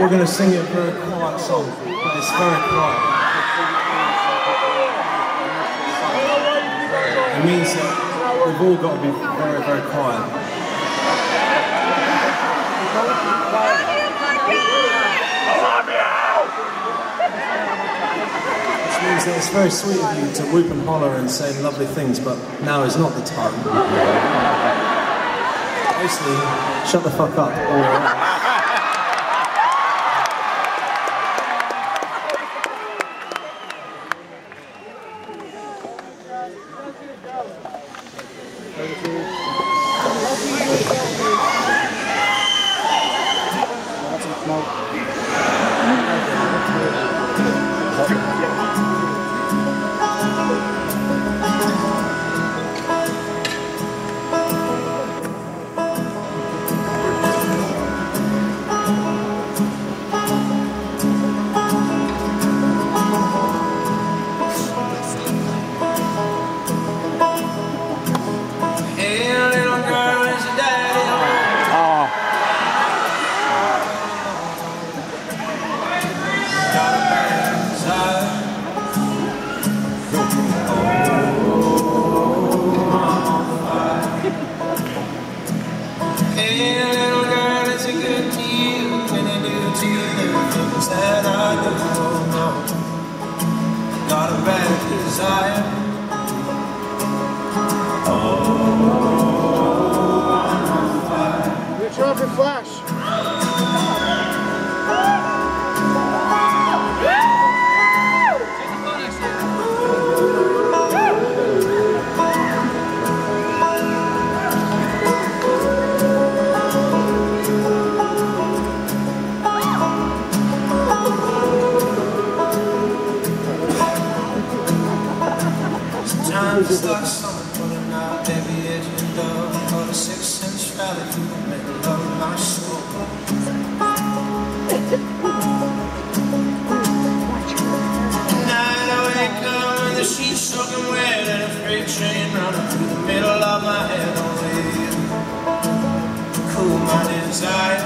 We're going to sing a very quiet song, but it's very quiet. It means that we've all got to be very, very quiet. Which means that it's very sweet of you to whoop and holler and say lovely things, but now is not the time. Basically, shut the fuck up. All right. Got a bad desire. Oh, I'm on fire. You're trying for flash. It's like someone pulling out every edge of the door, or the 6-inch valley through the middle of my soul. Night I wake up with the sheets soaking wet and a freight train running through the middle of my head. Only you cool my desire.